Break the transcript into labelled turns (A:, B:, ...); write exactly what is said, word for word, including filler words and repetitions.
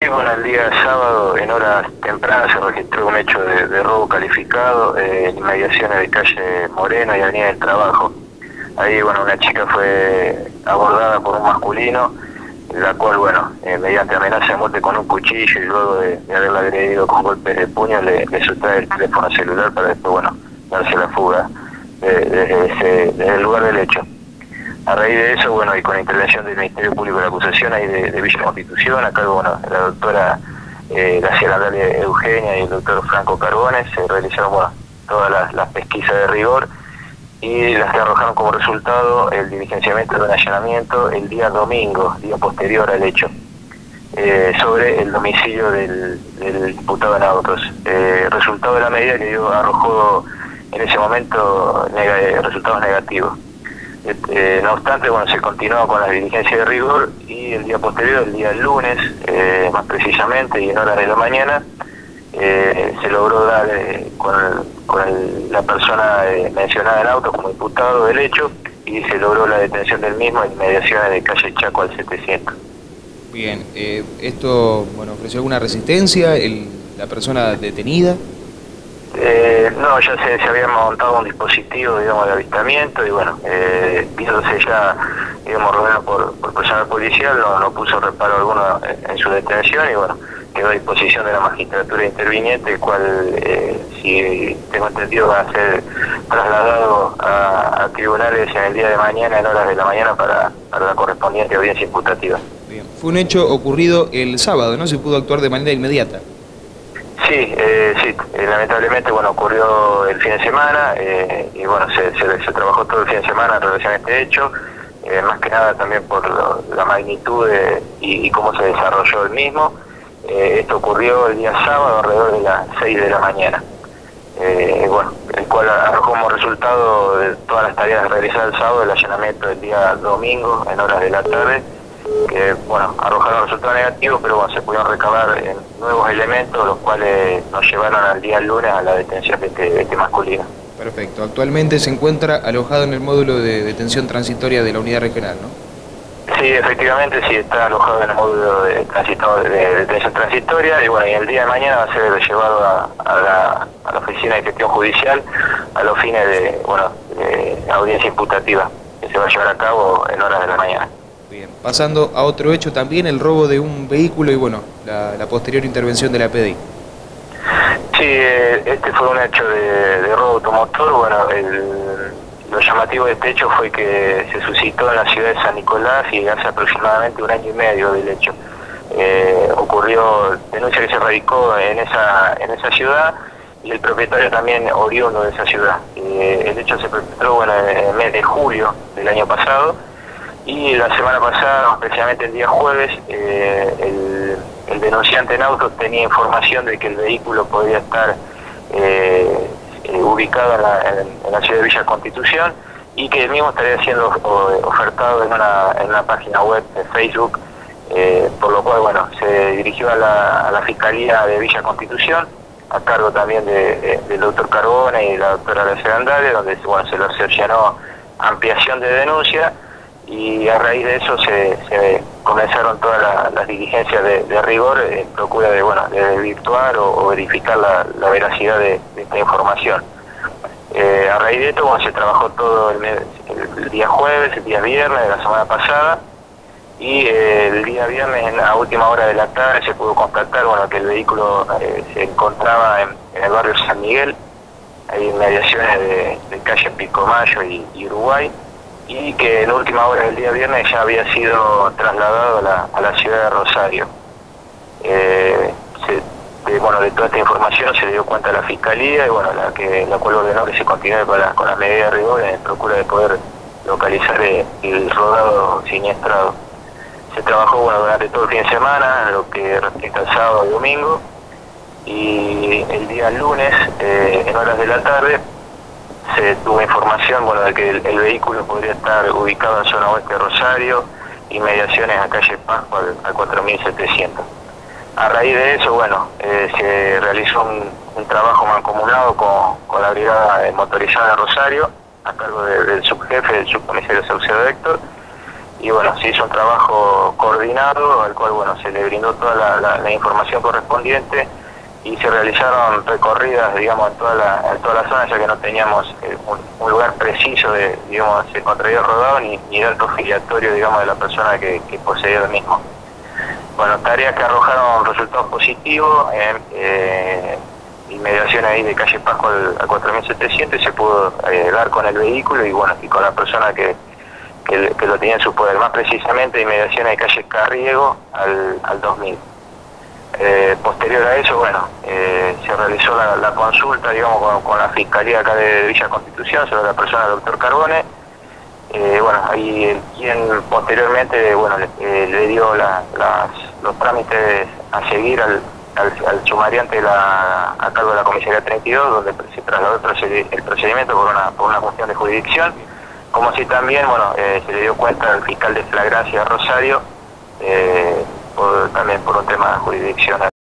A: bueno, el día sábado, en horas tempranas, se registró un hecho de, de robo calificado eh, en inmediaciones de calle Moreno y Avenida del Trabajo. Ahí, bueno, una chica fue abordada por un masculino, la cual, bueno, eh, mediante amenaza de muerte con un cuchillo y luego de, de haberla agredido con golpes de puño, le, le sustrae el teléfono celular para después, bueno, darse la fuga desde de, el lugar del hecho. A raíz de eso, bueno, y con la intervención del Ministerio Público de la Acusación ahí de, de Villa Constitución, a cargo, bueno, de la doctora eh, Graciela Dalia Eugenia y el doctor Franco Carbones, se realizaron, bueno, todas las, las pesquisas de rigor y las que arrojaron como resultado el diligenciamiento de un allanamiento el día domingo, día posterior al hecho, eh, sobre el domicilio del, del imputado en autos. Eh, el resultado de la medida que dio arrojó en ese momento neg resultados negativos. Eh, no obstante, bueno, se continuó con la diligencia de rigor y el día posterior, el día lunes, eh, más precisamente, y en horas de la mañana, eh, se logró dar eh, con, el, con el, la persona eh, mencionada en auto como imputado del hecho y se logró la detención del mismo en inmediaciones de calle Chaco al setecientos.
B: Bien, eh, ¿esto bueno, ofreció alguna resistencia el, la persona detenida?
A: Eh, no, ya se, se había montado un dispositivo, digamos, de avistamiento y bueno, eh, viéndose ya, digamos, rodeado por, por personal policial, no, no puso reparo alguno en, en su detención y bueno, quedó a disposición de la magistratura interviniente, el cual, eh, si tengo entendido, va a ser trasladado a, a tribunales en el día de mañana, en horas de la mañana, para, para la correspondiente audiencia imputativa.
B: Bien. Fue un hecho ocurrido el sábado, ¿no? Se pudo actuar de manera inmediata.
A: Sí, eh, sí, eh, lamentablemente, bueno, ocurrió el fin de semana eh, y bueno, se, se, se trabajó todo el fin de semana en relación a este hecho, eh, más que nada también por lo, la magnitud de, y, y cómo se desarrolló el mismo. Eh, esto ocurrió el día sábado alrededor de las seis de la mañana, eh, bueno, el cual arrojó como resultado de todas las tareas realizadas el sábado, el allanamiento del día domingo en horas de la tarde, que bueno, arrojaron resultados negativos, pero bueno, se pudieron recabar en nuevos elementos, los cuales nos llevaron al día lunes a la detención de este, de este masculino.
B: Perfecto. Actualmente se encuentra alojado en el módulo de detención transitoria de la unidad regional, ¿no?
A: Sí, efectivamente, sí, está alojado en el módulo de, transito, de, de detención transitoria y bueno, y el día de mañana va a ser llevado a, a, la, a la oficina de gestión judicial a los fines de, bueno, de audiencia imputativa, que se va a llevar a cabo en horas de la mañana.
B: Bien, pasando a otro hecho también, el robo de un vehículo y bueno, la, la posterior intervención de la P D I.
A: Sí, este fue un hecho de, de robo automotor. Bueno, el, lo llamativo de este hecho fue que se suscitó en la ciudad de San Nicolás y hace aproximadamente un año y medio del hecho. Eh, ocurrió denuncia que se radicó en esa, en esa ciudad y el propietario también oriundo de esa ciudad. Eh, el hecho se perpetró, bueno, en el mes de julio del año pasado. Y la semana pasada, especialmente el día jueves, eh, el, el denunciante en auto tenía información de que el vehículo podía estar eh, eh, ubicado en la, en, en la ciudad de Villa Constitución y que el mismo estaría siendo ofertado en una, en una página web de Facebook, eh, por lo cual, bueno, se dirigió a la, a la Fiscalía de Villa Constitución, a cargo también de, de, del doctor Carbone y la doctora Graciela Andale, donde bueno, se le cercionó ampliación de denuncia. Y a raíz de eso se, se comenzaron todas la, las diligencias de, de rigor en procura de, bueno, de virtuar o, o verificar la, la veracidad de, de esta información. Eh, a raíz de esto, bueno, se trabajó todo el, el, el día jueves, el día viernes de la semana pasada y eh, el día viernes en la última hora de la tarde se pudo constatar, bueno, que el vehículo eh, se encontraba en, en el barrio San Miguel, hay inmediaciones de, de calle Pilcomayo y, y Uruguay, y que en última hora del día viernes ya había sido trasladado a la, a la ciudad de Rosario. Eh, se, de, bueno, de toda esta información se dio cuenta la Fiscalía y bueno, la, que, la cual ordenó que se continúe con, la, con las medidas de rigor en procura de poder localizar el, el rodado siniestrado. Se trabajó bueno, durante todo el fin de semana, lo que respecta al sábado y domingo, y el día lunes, eh, en horas de la tarde, se tuvo información bueno, de que el, el vehículo podría estar ubicado en zona oeste de Rosario, inmediaciones a calle Pascua al, al cuatro mil setecientos. A raíz de eso, bueno, eh, se realizó un, un trabajo mancomunado con, con la brigada motorizada de Rosario, a cargo de, del subjefe, del subcomisario Saucedo Héctor, y bueno, se hizo un trabajo coordinado al cual bueno se le brindó toda la, la, la información correspondiente y se realizaron recorridas, digamos, en toda la, en toda la zona, ya que no teníamos eh, un, un lugar preciso de, digamos, se encontraría rodado ni, ni datos filiatorios, digamos, de la persona que, que poseía el mismo. Bueno, tareas que arrojaron resultados positivos en eh, inmediación ahí de calle Pascua al, al cuatro mil setecientos, y se pudo eh, dar con el vehículo y bueno, y con la persona que, que, que lo tenía en su poder, más precisamente inmediación de calle Carriego al, al dos mil. Eh, posterior a eso, bueno, eh, se realizó la, la consulta, digamos, con, con la Fiscalía acá de Villa Constitución sobre la persona del doctor Carbone. Eh, bueno, ahí quien posteriormente, bueno, le, eh, le dio la, las, los trámites a seguir al, al, al sumariante de la, a cargo de la Comisaría treinta y dos, donde se trasladó el, proced, el procedimiento por una, por una cuestión de jurisdicción, como si también, bueno, eh, se le dio cuenta al fiscal de flagrancia Rosario, eh, por, también por un tema jurisdiccional.